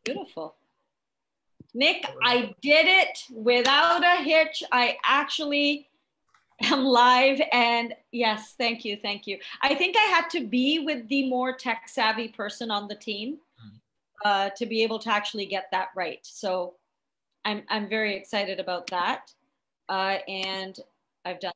Beautiful. Nick, I did it without a hitch. I actually am live, and yes, thank you, thank you. I think I had to be with the more tech savvy person on the team to be able to actually get that right. So I'm very excited about that. And I've done.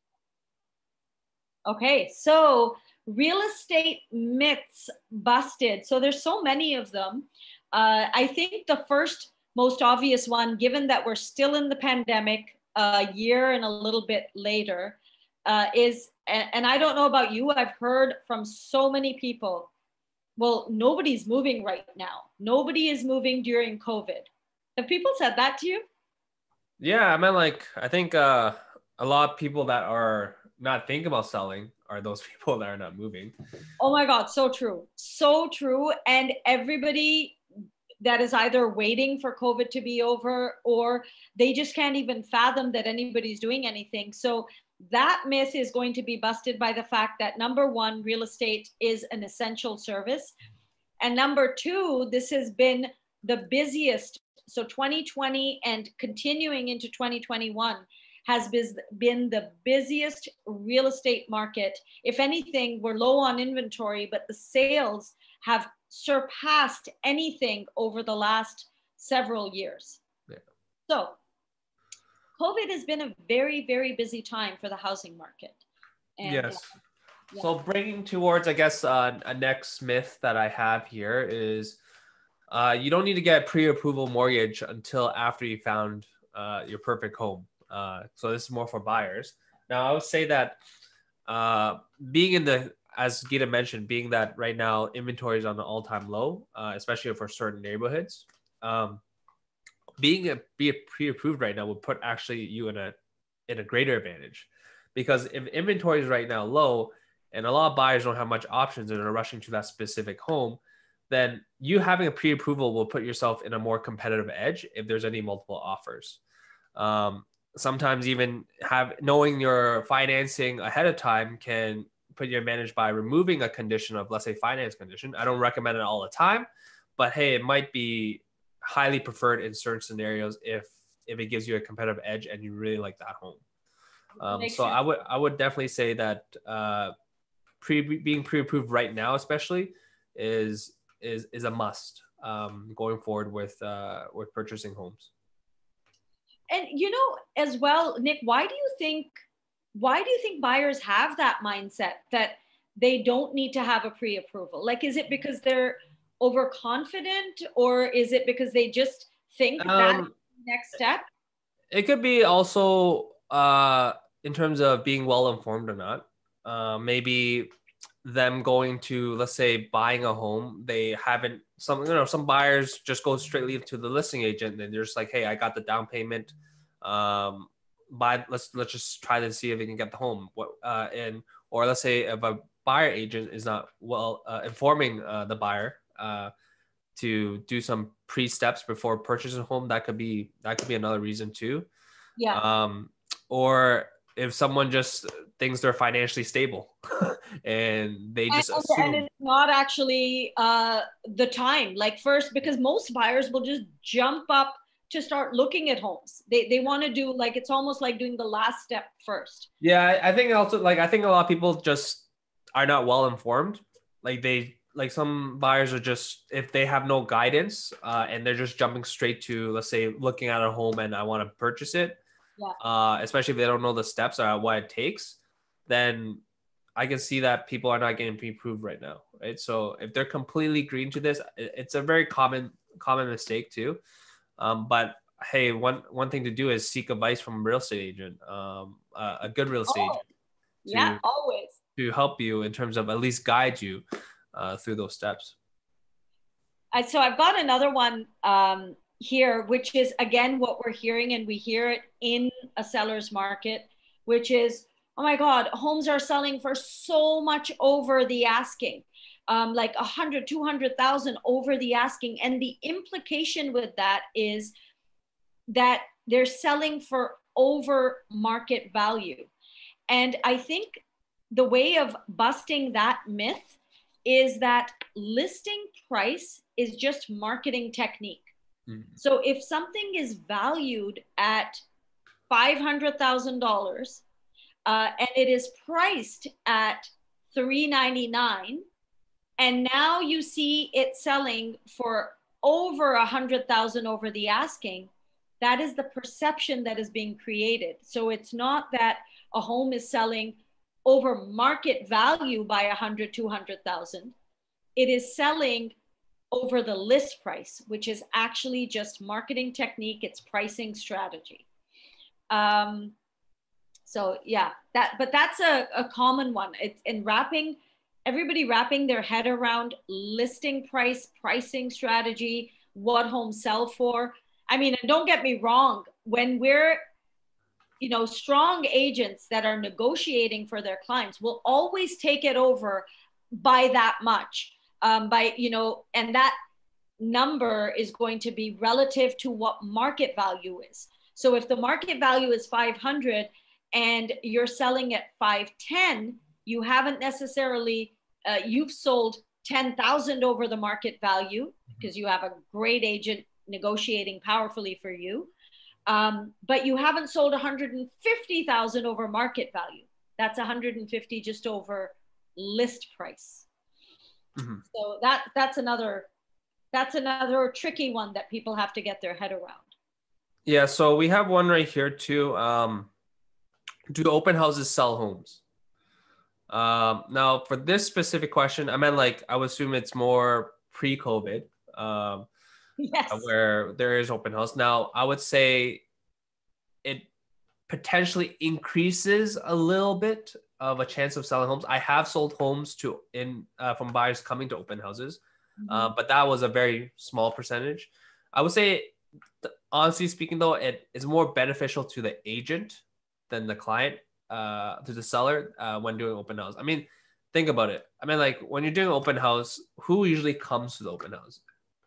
Okay, so real estate myths busted. So there's so many of them. I think the first most obvious one, given that we're still in the pandemic a year and a little bit later, is, and I don't know about you, I've heard from so many people, well, nobody's moving right now. Nobody is moving during COVID. Have people said that to you? Yeah, I mean, like, I think a lot of people that are not thinking about selling are those people that are not moving. Oh my God, so true. So true. And everybody that is either waiting for COVID to be over or they just can't even fathom that anybody's doing anything. So that myth is going to be busted by the fact that number one, real estate is an essential service. And number two, this has been the busiest. So 2020 and continuing into 2021 has been the busiest real estate market. If anything, we're low on inventory, but the sales have surpassed anything over the last several years. Yeah. So COVID has been a very, very busy time for the housing market. And, yes. Yeah. So bringing towards, I guess, a next myth that I have here is you don't need to get pre-approval mortgage until after you found your perfect home. So this is more for buyers. Now, I would say that being in the, as Gita mentioned, being that right now inventory is on an all-time low, especially for certain neighborhoods, being pre-approved right now would put actually you in a greater advantage, because if inventory is right now low and a lot of buyers don't have much options and are rushing to that specific home, then you having a pre-approval will put yourself in a more competitive edge if there's any multiple offers. Sometimes even knowing your financing ahead of time can put you advantage by removing a condition of, let's say, finance condition. I don't recommend it all the time, but hey, it might be highly preferred in certain scenarios if it gives you a competitive edge and you really like that home. So I would definitely say that being pre-approved right now, especially, is a must going forward with purchasing homes. And as well, Nick, why do you think buyers have that mindset that they don't need to have a pre-approval? Like, is it because they're overconfident, or is it because they just think that's the next step? It could be also in terms of being well informed or not. Maybe them going to, let's say, buying a home, they haven't, some buyers just go straight to the listing agent and they're just like, hey, I got the down payment, let's just try to see if we can get the home. Or let's say if a buyer agent is not well informing the buyer to do some pre-steps before purchasing a home, that could be another reason too. Yeah. Or if someone just thinks they're financially stable and they just assume. And it's not actually the time. Like, first, because most buyers will just jump up to start looking at homes. They want to do, like, it's almost like doing the last step first. Yeah, I think also, like, I think a lot of people just are not well informed. Like some buyers are just, if they have no guidance and they're just jumping straight to, let's say, looking at a home and I want to purchase it. Yeah. Especially if they don't know the steps or what it takes, then I can see that people are not getting pre-approved right now, right? So if they're completely green to this, it's a very common mistake too. But hey, one thing to do is seek advice from a real estate agent, a good real estate agent. Yeah, always. To help you in terms of at least guide you through those steps. So I've got another one here, which is, again, what we're hearing, and we hear it in a seller's market, which is, oh my God, homes are selling for so much over the asking, like 100, 200,000 over the asking. And the implication with that is that they're selling for over market value. And I think the way of busting that myth is that listing price is just marketing technique. So if something is valued at $500,000 and it is priced at $399, and now you see it selling for over 100,000 over the asking, that is the perception that is being created. So it's not that a home is selling over market value by 100, 200,000. It is selling over the list price, which is actually just marketing technique. It's pricing strategy. So yeah, but that's a common one. It's in everybody wrapping their head around listing price, pricing strategy, what homes sell for. I mean, and don't get me wrong, when we're, strong agents that are negotiating for their clients will always take it over by that much. And that number is going to be relative to what market value is. So if the market value is 500 and you're selling at 510, you haven't necessarily, you've sold 10,000 over the market value because you have a great agent negotiating powerfully for you. But you haven't sold 150,000 over market value. That's 150 just over list price. Mm-hmm. So that's another tricky one that people have to get their head around. Yeah, so we have one right here too. Do open houses sell homes? Now for this specific question, I meant I would assume it's more pre-COVID, yes, where there is open house. Now I would say it potentially increases a little bit of a chance of selling homes. I have sold homes from buyers coming to open houses, but that was a very small percentage. I would say, honestly speaking, though, it is more beneficial to the agent than the client, to the seller, when doing open house. I mean, think about it. I mean, when you're doing open house, who usually comes to the open house?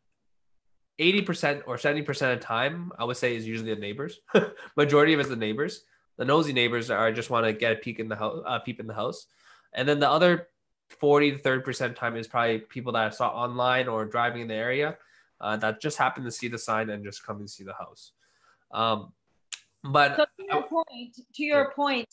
80% or 70% of the time, I would say, is usually the neighbors. Majority of it's the neighbors. The nosy neighbors just want to get a peek in the house, and then the other 40 to 30% time is probably people that I saw online or driving in the area, that just happen to see the sign and just come and see the house. But so to your point,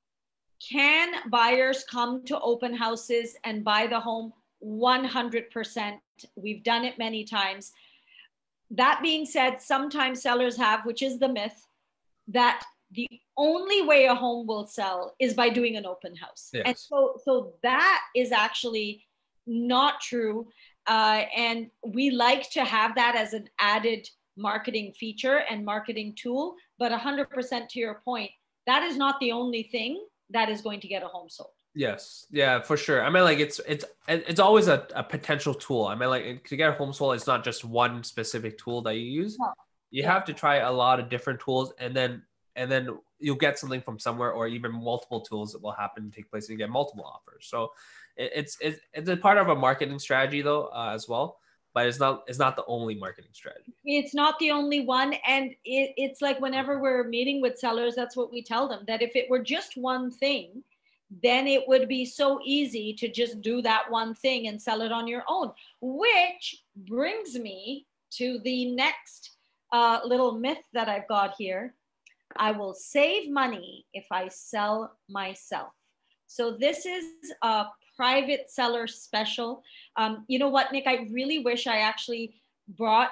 can buyers come to open houses and buy the home? 100%. We've done it many times. That being said, sometimes sellers have, which is the myth, that the only way a home will sell is by doing an open house. Yes. And so that is actually not true. And we like to have that as an added marketing feature and marketing tool. But 100% to your point, that is not the only thing that is going to get a home sold. Yes. Yeah, for sure. I mean, it's always a potential tool. I mean, to get a home sold, it's not just one specific tool that you use. No. You have to try a lot of different tools, and then you'll get something from somewhere, or even multiple tools that will happen to take place, and you get multiple offers. So it's a part of a marketing strategy, though, as well. But it's not the only marketing strategy. It's not the only one. And it's like whenever we're meeting with sellers, that's what we tell them, that if it were just one thing, then it would be so easy to just do that one thing and sell it on your own. Which brings me to the next little myth that I've got here. I will save money if I sell myself. So this is a private seller special. You know what, Nick? I really wish I actually brought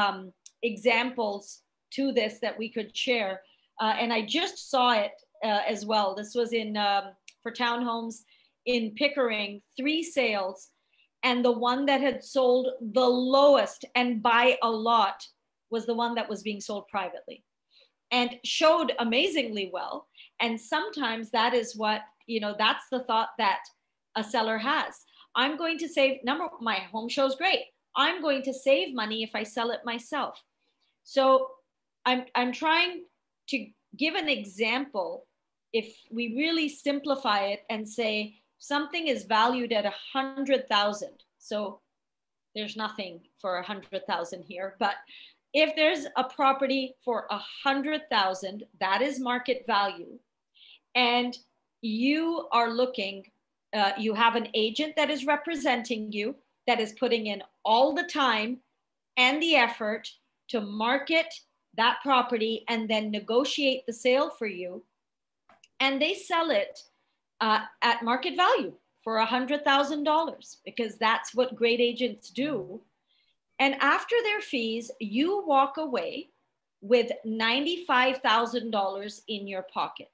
examples to this that we could share. And I just saw it as well. This was for townhomes in Pickering, 3 sales. And the one that had sold the lowest and by a lot was the one that was being sold privately, and showed amazingly well. And sometimes that is what, that's the thought that a seller has. I'm going to save, my home show's great. I'm going to save money if I sell it myself. So I'm trying to give an example. If we really simplify it and say something is valued at 100,000, so there's nothing for 100,000 here, but if there's a property for 100,000, that is market value, and you are looking, you have an agent that is representing you, that is putting in all the time and the effort to market that property and then negotiate the sale for you. And they sell it at market value for $100,000 because that's what great agents do. And after their fees, you walk away with $95,000 in your pocket.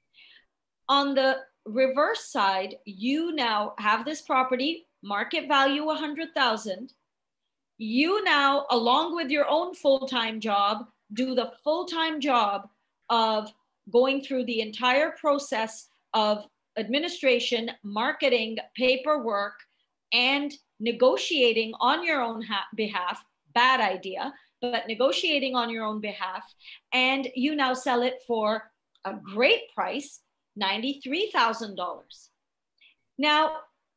On the reverse side, you now have this property, market value 100,000. You now, along with your own full-time job, do the full-time job of going through the entire process of administration, marketing, paperwork, and negotiating on your own behalf. Bad idea, but negotiating on your own behalf. And you now sell it for a great price, $93,000. Now,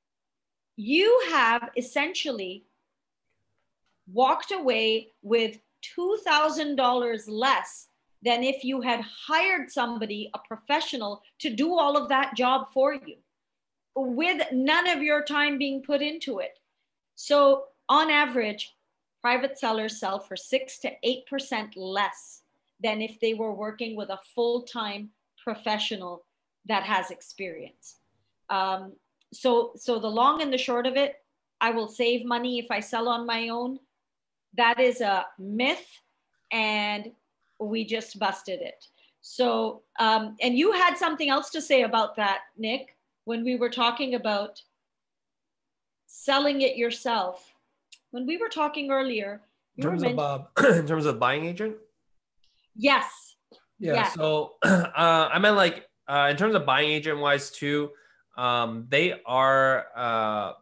you have essentially walked away with $2,000 less than if you had hired somebody, a professional, to do all of that job for you, with none of your time being put into it. So on average, private sellers sell for 6 to 8% less than if they were working with a full-time professional that has experience. So the long and the short of it, I will save money if I sell on my own. That is a myth, and we just busted it. So, and you had something else to say about that, Nick, when we were talking about selling it yourself. When we were talking earlier, in terms of buying agent. Yes. Yeah. Yes. So I meant like in terms of buying agent wise too, they are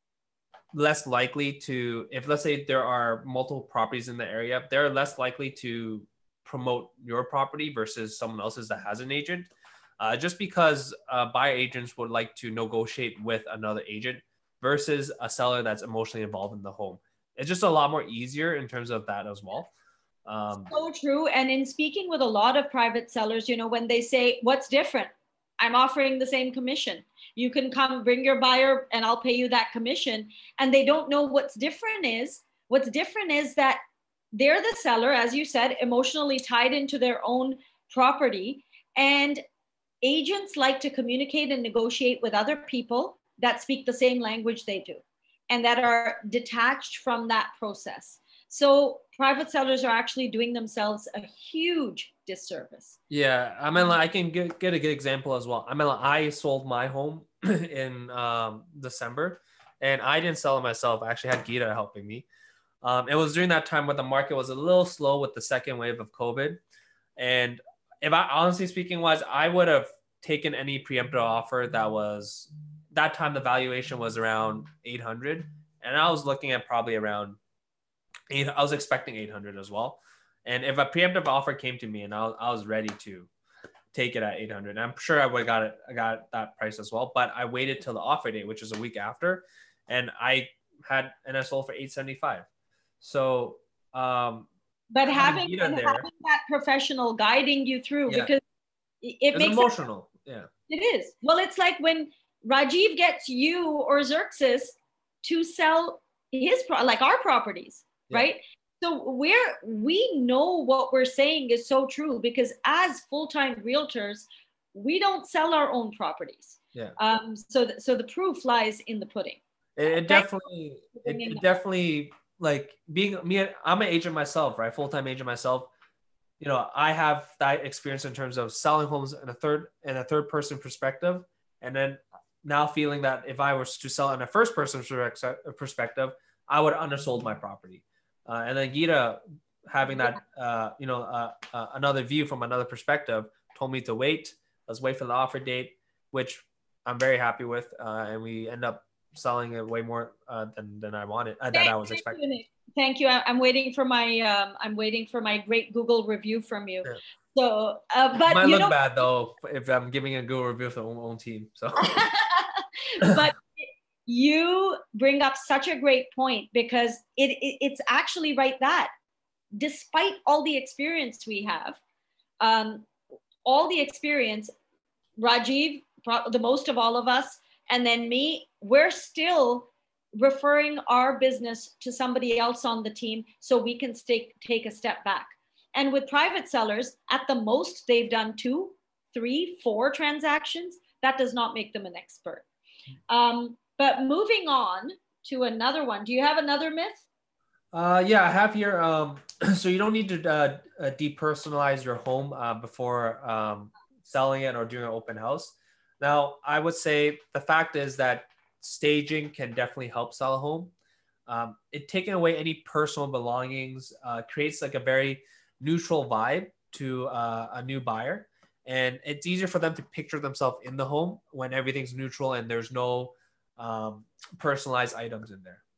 less likely to, if let's say there are multiple properties in the area, they're less likely to promote your property versus someone else's that has an agent. Just because buyer agents would like to negotiate with another agent versus a seller that's emotionally involved in the home. It's just a lot more easier in terms of that as well. So true. And in speaking with a lot of private sellers, you know, when they say, what's different? I'm offering the same commission. You can come bring your buyer and I'll pay you that commission. And they don't know what's different is that they're the seller, as you said, emotionally tied into their own property. And agents like to communicate and negotiate with other people that speak the same language they do and that are detached from that process. So private sellers are actually doing themselves a huge disservice. Yeah, I mean, I can get a good example as well. I mean, I sold my home in December, and I didn't sell it myself. I actually had Geeta helping me. It was during that time when the market was a little slow with the second wave of COVID. And if I honestly speaking wise, I would have taken any preemptive offer that time the valuation was around 800. And I was looking at probably around I was expecting 800 as well. And if a preemptive offer came to me and I was ready to take it at 800, I'm sure I would have got that price as well. But I waited till the offer date, which is a week after, and I sold for 875. So, but having that professional guiding you through, because it makes emotional. Yeah, it is. Well, it's like when Rajiv gets you or Xerxes to sell like our properties, right? So we know what we're saying is so true, because as full-time realtors, we don't sell our own properties. Yeah. So the proof lies in the pudding. It definitely like being me. I'm an agent myself, right? Full-time agent myself. You know, I have that experience in terms of selling homes in a third person perspective, and then now feeling that if I was to sell in a first person perspective, I would have undersold my property. And then Geeta having that, another view from another perspective told me to wait. Let's wait for the offer date, which I'm very happy with. And we end up selling it way more than I wanted, that I was expecting. Thank you. I'm waiting for my great Google review from you. Yeah. So, but might look bad though if I'm giving a Google review for my own team. So, but you bring up such a great point, because it's actually right that despite all the experience we have, Rajiv, the most of all of us, and then me, we're still referring our business to somebody else on the team so we can take a step back. And with private sellers, at the most, they've done 2, 3, 4 transactions. That does not make them an expert. But moving on to another one. Do you have another myth? Yeah, I have here. So you don't need to depersonalize your home before selling it or doing an open house. Now, I would say the fact is that staging can definitely help sell a home. It taking away any personal belongings creates like a very neutral vibe to a new buyer, and it's easier for them to picture themselves in the home when everything's neutral and there's no personalized items in there.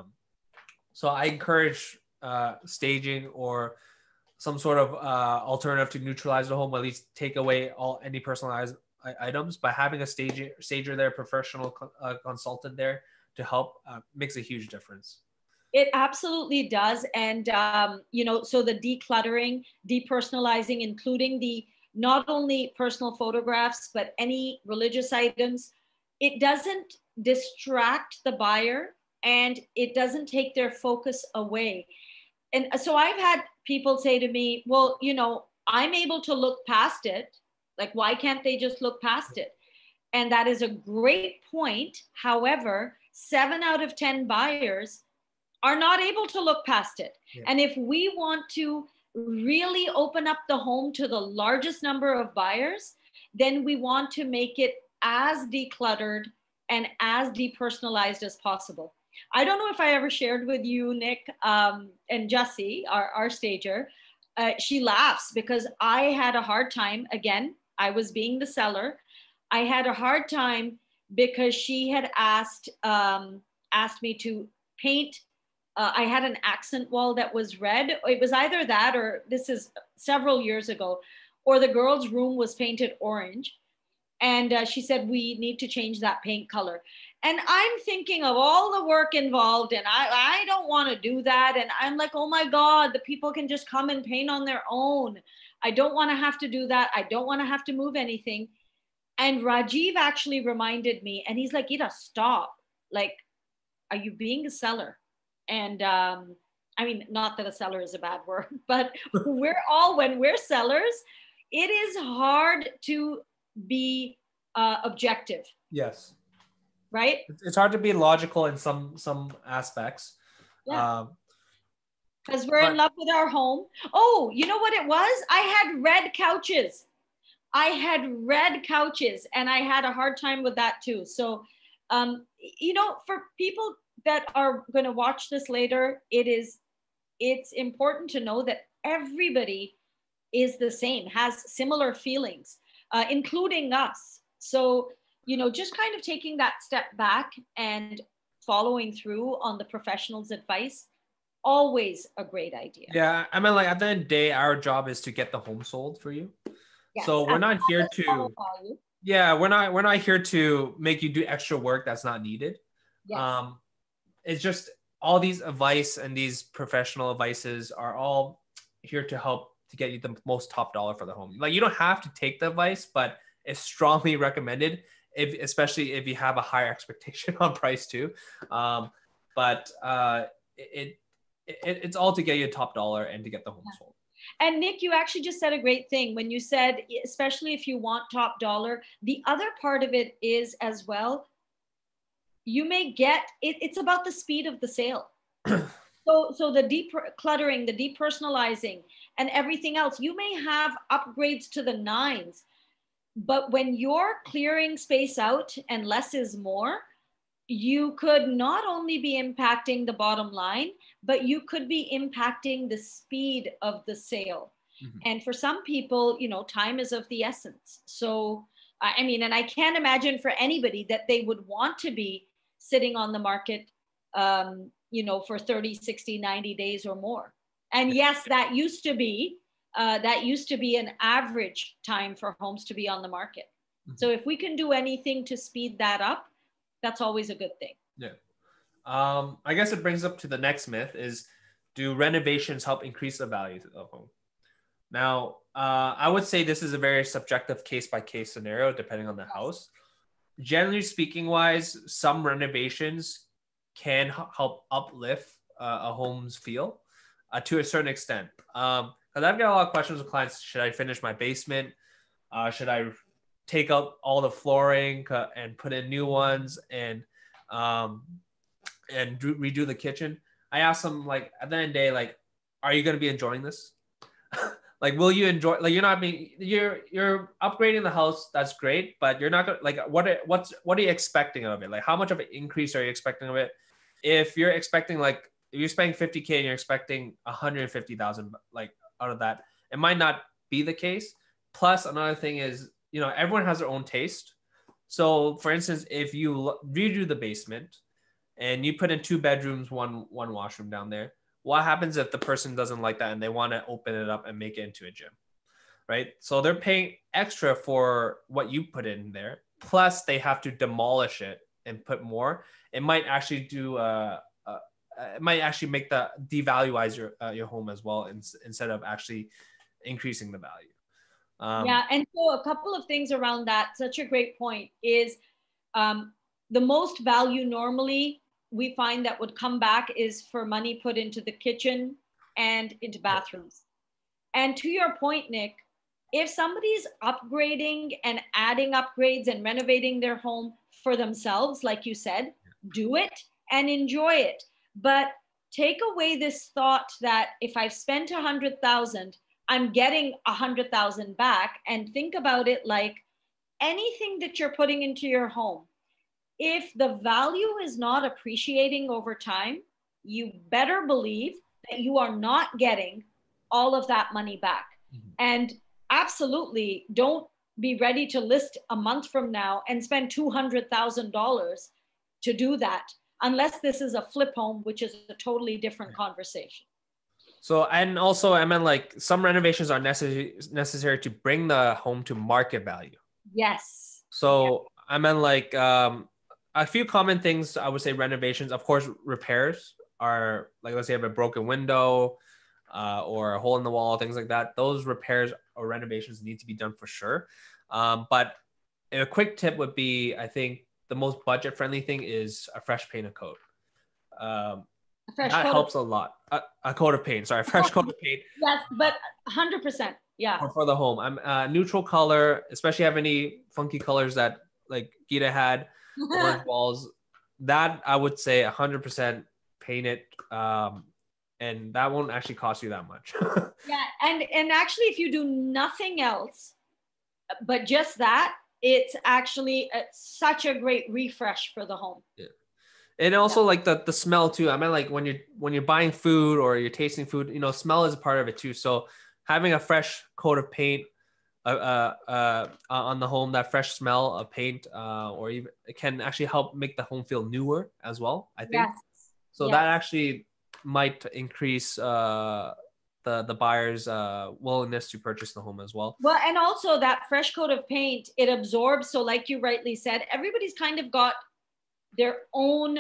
So I encourage staging or some sort of alternative to neutralize the home, at least take away any personalized items. By having a stager there, professional consultant there to help makes a huge difference. It absolutely does. And, so the decluttering, depersonalizing, including the not only personal photographs, but any religious items, it doesn't distract the buyer and it doesn't take their focus away. And so I've had people say to me, well, I'm able to look past it. Like, why can't they just look past it? And that is a great point. However, 7 out of 10 buyers are not able to look past it. Yeah. And if we want to really open up the home to the largest number of buyers, then we want to make it as decluttered and as depersonalized as possible. I don't know if I ever shared with you, Nick, and Jessie, our stager. She laughs because I had a hard time. Again, I was being the seller. I had a hard time because she had asked me to paint. I had an accent wall that was red. It was either that, or this is several years ago, or the girls' room was painted orange. And she said, we need to change that paint color. And I'm thinking of all the work involved, and I don't want to do that. And I'm like, oh my God, the people can just come and paint on their own. I don't want to have to do that. I don't want to have to move anything. And Rajiv actually reminded me, and he's like, Ida, stop. Like, are you being a seller? And I mean, not that a seller is a bad word, but when we're sellers, it is hard to be objective. Yes. Right? It's hard to be logical in some aspects. Yeah. Because we're in love with our home. Oh, you know what it was? I had red couches. And I had a hard time with that too. So, for people that are going to watch this later, it's important to know that everybody is the same, has similar feelings, including us. So, just kind of taking that step back and following through on the professional's advice, always a great idea. Yeah, I mean, like at the end of the day, our job is to get the home sold for you. Yes, so we're not here to, we're not here to make you do extra work that's not needed. Yes. It's just all these advice and these professional advices are all here to help to get you the most top dollar for the home. Like, you don't have to take the advice, but it's strongly recommended, especially if you have a higher expectation on price too. It's all to get you a top dollar and to get the home sold. And Nick, you actually just said a great thing when you said, especially if you want top dollar. The other part of it is as well, you may get it's about the speed of the sale. So the decluttering, the depersonalizing, and everything else, you may have upgrades to the 9s, but when you're clearing space out and less is more, you could not only be impacting the bottom line, but you could be impacting the speed of the sale. Mm-hmm. And for some people, time is of the essence. So, I mean, and I can't imagine for anybody that they would want to be sitting on the market, for 30, 60, 90 days or more. And yes, that used to be an average time for homes to be on the market. Mm-hmm. So if we can do anything to speed that up, that's always a good thing. Yeah. I guess it brings up to the next myth is, do renovations help increase the value of the home? Now, I would say this is a very subjective case-by-case scenario, depending on the house. Generally speaking wise, some renovations can help uplift a home's feel to a certain extent. Because I've got a lot of questions with clients. Should I finish my basement? Should I take out all the flooring and put in new ones and redo the kitchen? I ask them, like, at the end of the day, like, are you going to be enjoying this? Like, will you enjoy, like, you're not being, you're upgrading the house. That's great. But you're not going to, like, what are you expecting of it? Like, how much of an increase are you expecting of it? If you're expecting, like, if you're spending 50K and you're expecting 150,000, like, out of that, it might not be the case. Plus, another thing is, everyone has their own taste. So, for instance, if you redo the basement and you put in 2 bedrooms, one washroom down there, what happens if the person doesn't like that and they want to open it up and make it into a gym, right? So they're paying extra for what you put in there. Plus, they have to demolish it and put more. It might actually it might actually make the devaluize your home as well, instead of actually increasing the value. Yeah, and so a couple of things around that. Such a great point is the most value normally we find that would come back is for money put into the kitchen and into bathrooms. And to your point, Nick, if somebody's upgrading and adding upgrades and renovating their home for themselves, like you said, do it and enjoy it. But take away this thought that if I've spent 100,000, I'm getting 100,000 back, and think about it like anything that you're putting into your home. If the value is not appreciating over time, you better believe that you are not getting all of that money back. Mm-hmm. And absolutely don't be ready to list a month from now and spend $200,000 to do that, unless this is a flip home, which is a totally different conversation. So, and also, I meant, like, some renovations are necessary to bring the home to market value. Yes. So, I meant, like, a few common things, I would say renovations. Of course, repairs are, like, let's say you have a broken window or a hole in the wall, things like that. Those repairs or renovations need to be done for sure. But a quick tip would be, I think the most budget-friendly thing is a fresh paint and coat. That helps a lot. A coat of paint, sorry, a fresh coat of paint. Yes, but 100%, yeah. For the home. I'm neutral color, especially have any funky colors that, like, Gita had, orange walls, that I would say 100% paint it, and that won't actually cost you that much. Yeah, and actually, if you do nothing else but just that, it's actually such a great refresh for the home. Yeah. And also, like, the smell too. I mean, like, when you're buying food or you're tasting food, smell is a part of it too. So having a fresh coat of paint on the home, that fresh smell of paint, or even it can actually help make the home feel newer as well, I think. Yes. So that actually might increase the buyer's willingness to purchase the home as well. Well, and also that fresh coat of paint, it absorbs. So like you rightly said, everybody's kind of got their own,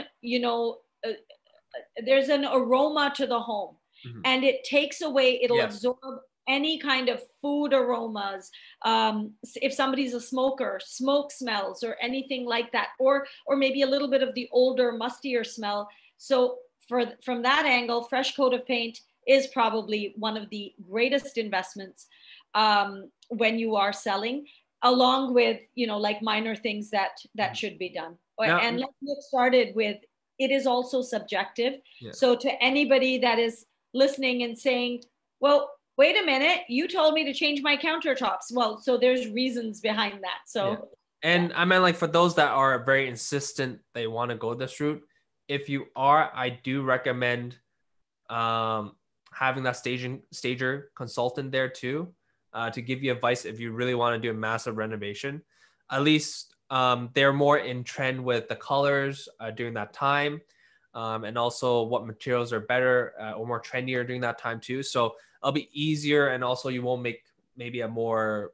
there's an aroma to the home, mm-hmm. and it takes away, it'll absorb any kind of food aromas. If somebody's a smoker, smoke smells or anything like that, or maybe a little bit of the older, mustier smell. So from that angle, fresh coat of paint is probably one of the greatest investments when you are selling, along with, like minor things that should be done. Now, and let's get started with, it is also subjective. Yeah. So to anybody that is listening and saying, well, wait a minute, you told me to change my countertops. Well, so there's reasons behind that. So, and I mean, like, for those that are very insistent, they want to go this route. If you are, I do recommend having that stager consultant there too, to give you advice if you really want to do a massive renovation. At least they're more in trend with the colors during that time, and also what materials are better or more trendier during that time too. So it'll be easier, and also you won't make maybe a more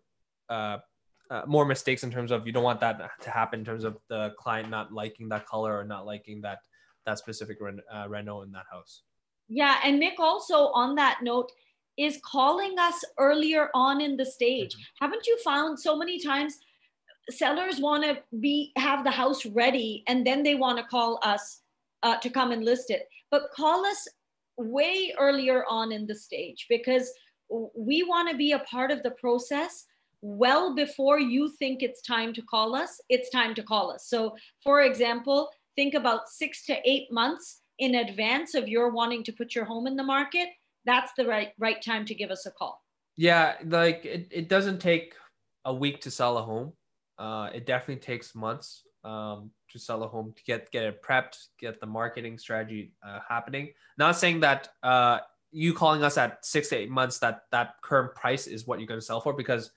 mistakes in terms of, you don't want that to happen in terms of the client not liking that color or not liking that specific reno in that house. Yeah, and Nick, also on that note, is calling us earlier on in the stage. Mm-hmm. Haven't you found so many times sellers want to have the house ready, and then they want to call us to come and list it. But call us way earlier on in the stage, because we want to be a part of the process well before you think it's time to call us. It's time to call us. So for example, think about 6 to 8 months in advance of your wanting to put your home in the market. That's the right time to give us a call. Yeah, like it doesn't take a week to sell a home. It definitely takes months to sell a home, to get it prepped, get the marketing strategy happening. Not saying that you calling us at 6 to 8 months that current price is what you're going to sell for, because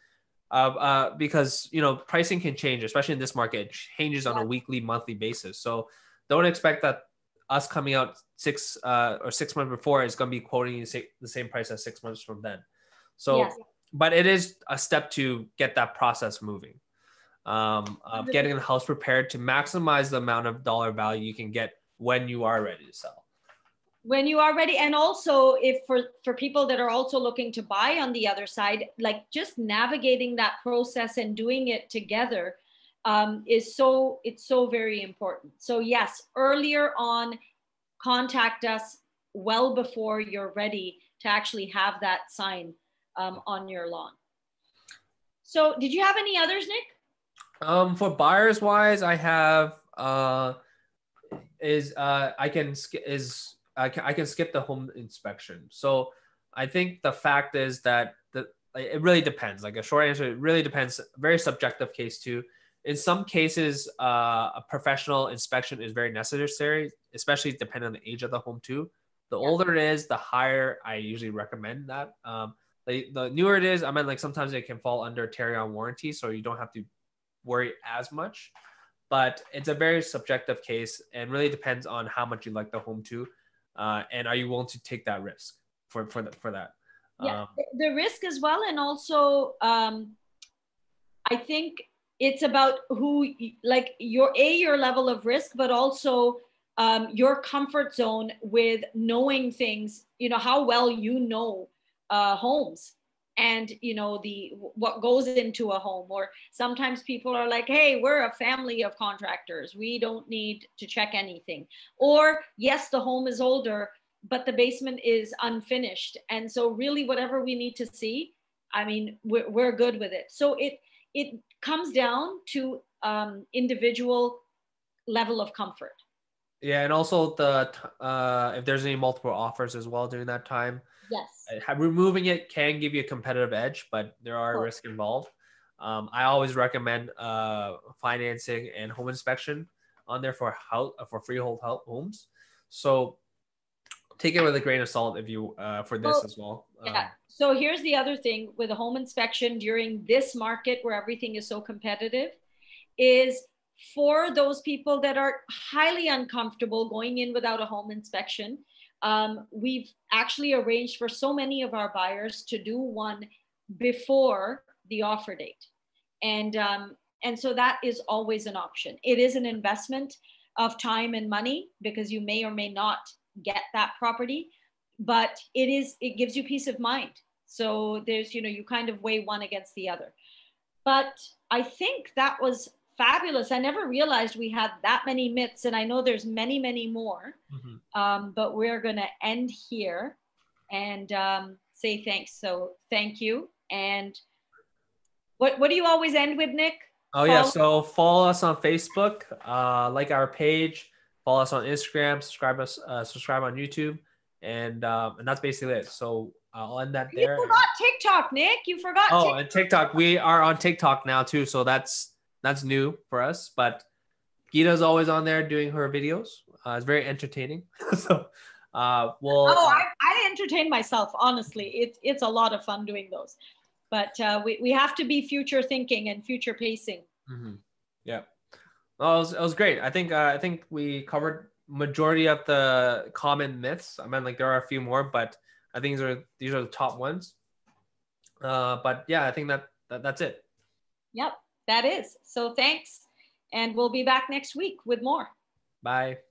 pricing can change, especially in this market. It changes on a weekly, monthly basis. So don't expect that us coming out 6 months before is going to be quoting you the same price as 6 months from then. So, but it is a step to get that process moving. Of getting the house prepared to maximize the amount of dollar value you can get when you are ready to sell. When you are ready. And also, if for people that are also looking to buy on the other side, like just navigating that process and doing it together it's so very important. So yes, earlier on, contact us well before you're ready to actually have that sign on your lawn. So did you have any others, Nick? For buyers wise, I have I can skip the home inspection. So I think the fact is that it really depends. Like a short answer, it really depends. Very subjective case too. In some cases, a professional inspection is very necessary, especially depending on the age of the home too. The older it is, the higher I usually recommend that. The newer it is, I mean, like sometimes it can fall under carry-on warranty, so you don't have to worry as much. But it's a very subjective case, and really depends on how much you like the home too, and are you willing to take that risk for that? Yeah, the risk as well, and also I think it's about your level of risk, but also your comfort zone with knowing things, how well homes, and what goes into a home. Or sometimes people are like, hey, we're a family of contractors, we don't need to check anything. Or yes, the home is older, but the basement is unfinished, and so really whatever we need to see, I mean, we're good with it. So it comes down to individual level of comfort. Yeah, and also if there's any multiple offers as well during that time. Yes. Removing it can give you a competitive edge, but there are risks involved. I always recommend financing and home inspection on there for freehold homes. So take it with a grain of salt if you for this as well. Yeah. So here's the other thing with a home inspection during this market where everything is so competitive, is for those people that are highly uncomfortable going in without a home inspection. We've actually arranged for so many of our buyers to do one before the offer date. And so that is always an option. It is an investment of time and money, because you may or may not get that property, but it gives you peace of mind. So there's, you kind of weigh one against the other. But I think that was fabulous. I never realized we had that many myths, and I know there's many, many more. Mm-hmm. But we're going to end here and say thanks. So thank you. And what do you always end with, Nick? Yeah, so follow us on Facebook, like our page, follow us on Instagram, subscribe on YouTube, and that's basically it. So I'll end that there. You forgot TikTok, Nick. You forgot. Oh, and TikTok. We are on TikTok now too, so that's new for us. But Geeta's always on there doing her videos. It's very entertaining. So I entertain myself, honestly. It's a lot of fun doing those. But we have to be future thinking and future pacing. Mm-hmm. Yeah. Well, it was great. I think we covered majority of the common myths. I mean, like there are a few more, but I think these are the top ones. But yeah, I think that's it. Yep, that is. So thanks, and we'll be back next week with more. Bye.